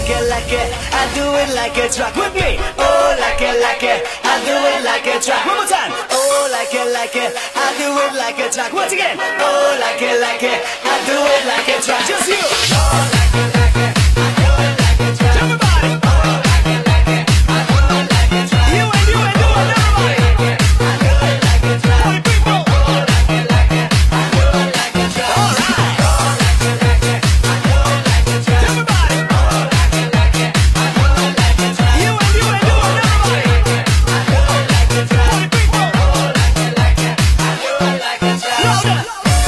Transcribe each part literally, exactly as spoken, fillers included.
like it, like it. I do it like a track with me. Oh, like it, like it. I do it like a track. One more time. Oh, like it, like it. I do it like a track. Once again. Oh, like it, like it. I do it like a track. Just you. Oh, like it, like it. I do it like a track. Everybody. Oh, like it, like it. I do it like a track. You and you and you and everybody. I do it like a track. Party people. Oh, like it, like it. I do it like a track. All right. Oh, like it, like it. I do it like a track. Everybody. Oh, like it, like it. I do it like a track. You and you and you and everybody. I do it like a track. Party people. Oh, like it, like it. I do it like a track. Louder.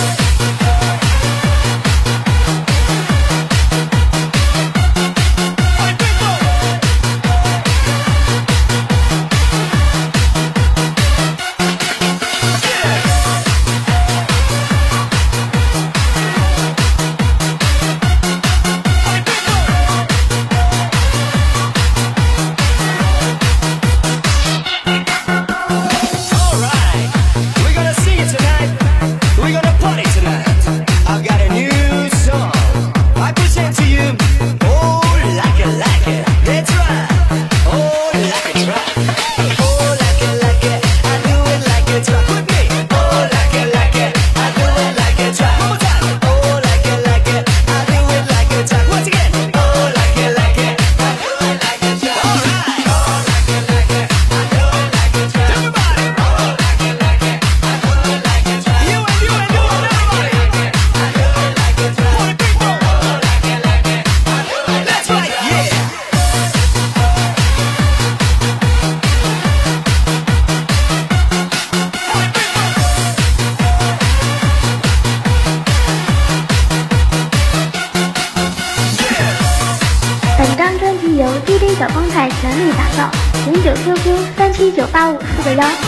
本张专辑由 D J 小光台全力打造，请九 Q Q 三七九八五四个幺。